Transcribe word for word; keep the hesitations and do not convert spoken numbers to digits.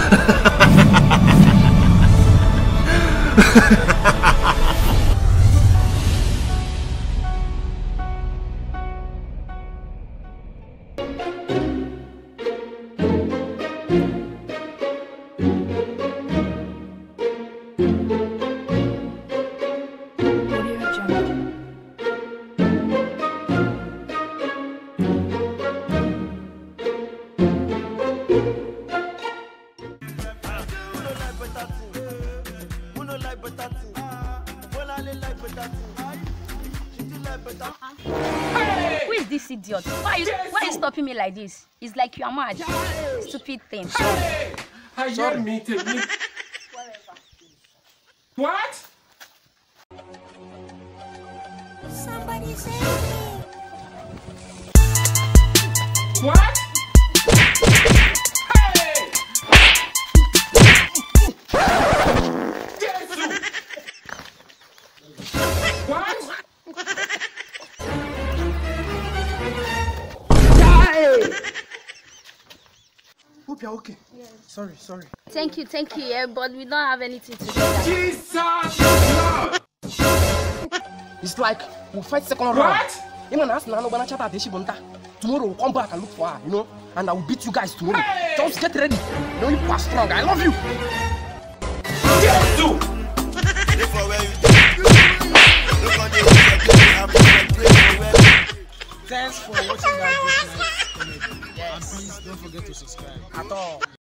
Who is this idiot? Why are you, why are you stopping me like this? It's like you are mad. Stupid thing. Hey! I hear me, take me. What? Somebody save me. What? Hey! Jesus! What? Hope you're okay. Yes. Sorry, sorry. Thank you, thank you, yeah, but we don't have anything to do. Jesus! Lord! It's like we'll fight second round. What? Even ask Nano Bana Chata Deshibunta. Tomorrow we'll come back and look for her, you know, and I will beat you guys tomorrow. Hey! Just get ready. You know you are strong. I love you. Jesus! Thanks for watching that Jokeknights comedy. Yes. And please don't forget to subscribe. At all.